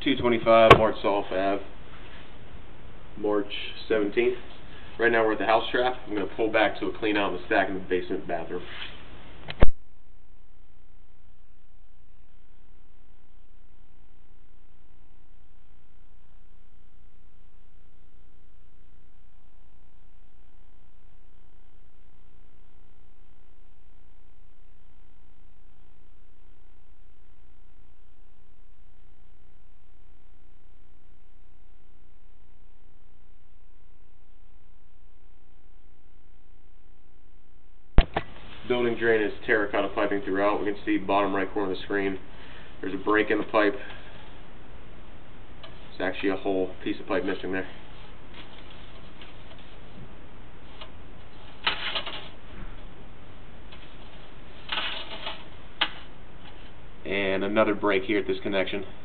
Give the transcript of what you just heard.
225 March Sulph Ave, March 17th. Right now we're at the house trap. I'm going to pull back to a clean out and stack in the basement bathroom. Building drain is terracotta piping throughout. We can see bottom right corner of the screen. There's a break in the pipe. It's actually a whole piece of pipe missing there. And another break here at this connection.